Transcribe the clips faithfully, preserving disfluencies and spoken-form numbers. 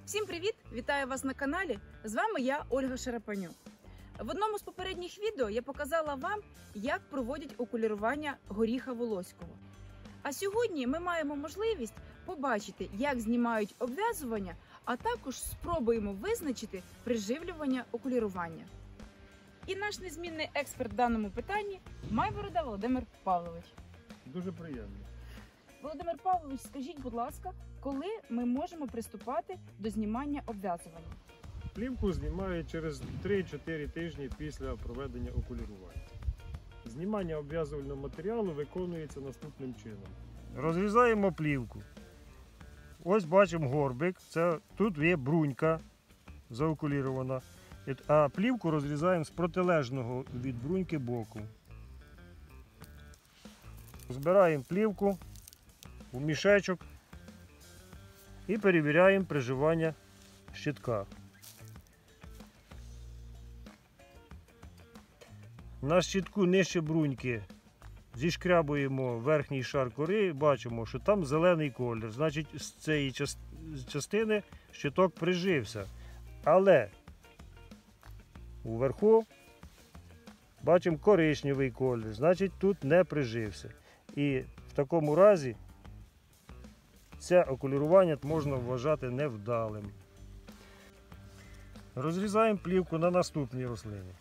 Всім привіт! Вітаю вас на каналі. З вами я, Ольга Шарапанюк. В одному з попередніх відео я показала вам, як проводять окулірування горіха волоського. А сьогодні ми маємо можливість побачити, як знімають обв'язування, а також спробуємо визначити приживлювання окулірування. І наш незмінний експерт в даному питанні – Майборода Володимир Павлович. Дуже приємно. Володимир Павлович, скажіть, будь ласка, коли ми можемо приступати до знімання обв'язування? Плівку знімають через три-чотири тижні після проведення окулірування. Знімання обв'язувального матеріалу виконується наступним чином. Розрізаємо плівку. Ось бачимо горбик. Це, тут є брунька заокулірована. А плівку розрізаємо з протилежного від бруньки боку. Збираємо плівку у мішечок і перевіряємо приживання щитка. На щитку нижче бруньки зішкрябуємо верхній шар кори, бачимо, що там зелений колір. Значить, з цієї частини щиток прижився. Але уверху бачимо коричневий колір, значить тут не прижився. І в такому разі це окулірування можна вважати невдалим. Розрізаємо плівку на наступній рослині.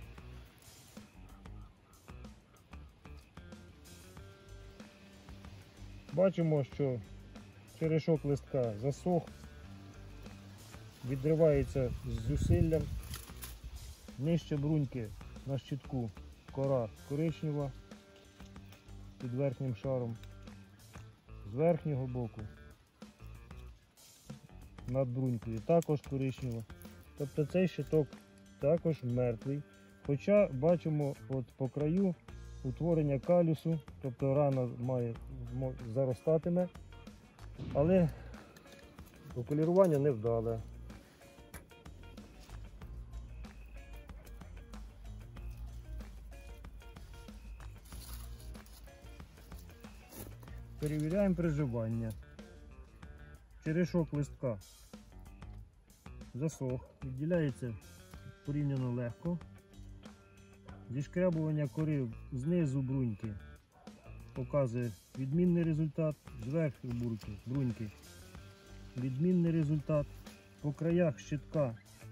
Бачимо, що черешок листка засох, відривається з зусиллям. Нижче бруньки на щитку кора коричнева під верхнім шаром. З верхнього боку над брунькою також коричнева. Тобто цей щиток також мертвий. Хоча бачимо от по краю утворення калюсу, тобто рана має заростатиме, але окулірування невдале. Перевіряємо приживання. Черешок листка засох, відділяється порівняно легко. Зішкрябування кори знизу бруньки показує відмінний результат, зверху бруньки відмінний результат. По краях щитка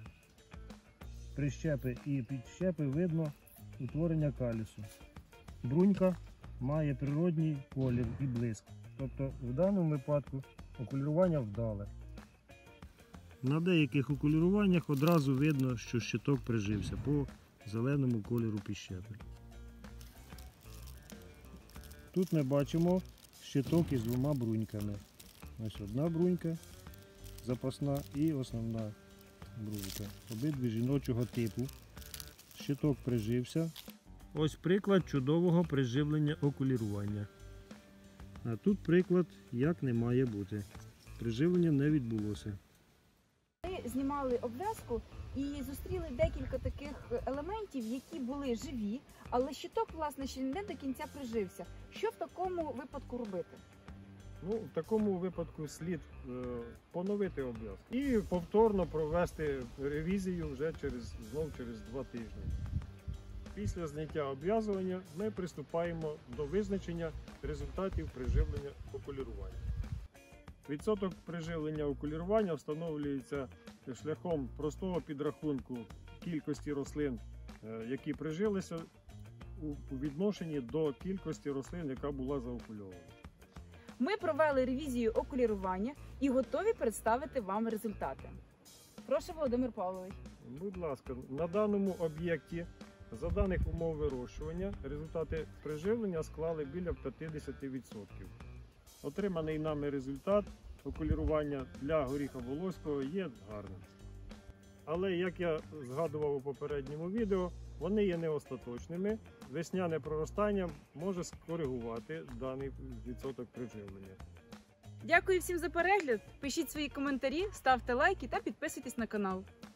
прищепи і підщепи видно утворення калюсу. Брунька має природній колір і блиск. Тобто в даному випадку окулірування вдале. На деяких окуліруваннях одразу видно, що щиток прижився по зеленому кольору підщепи. Тут ми бачимо щиток із двома бруньками. Ось одна брунька запасна і основна брунька. Обидві жіночого типу. Щиток прижився. Ось приклад чудового приживлення окулірування. А тут приклад, як не має бути. Приживлення не відбулося. Ми знімали обв'язку і зустріли декілька таких елементів, які були живі, але щиток, власне, ще не до кінця прижився. Що в такому випадку робити? Ну, в такому випадку слід е, поновити обв'язку і повторно провести ревізію вже через, знов через два тижні. Після зняття обв'язування ми приступаємо до визначення результатів приживлення окулірування. Відсоток приживлення окулірування встановлюється шляхом простого підрахунку кількості рослин, які прижилися у відношенні до кількості рослин, яка була заокульована. Ми провели ревізію окулірування і готові представити вам результати. Прошу, Володимир Павлович. Будь ласка, на даному об'єкті за даних умов вирощування результати приживлення склали біля п'ятдесят відсотків. Отриманий нами результат окулірування для горіха волоського є гарним. Але, як я згадував у попередньому відео, вони є не остаточними. Весняне проростання може скоригувати даний відсоток приживлення. Дякую всім за перегляд. Пишіть свої коментарі, ставте лайки та підписуйтесь на канал.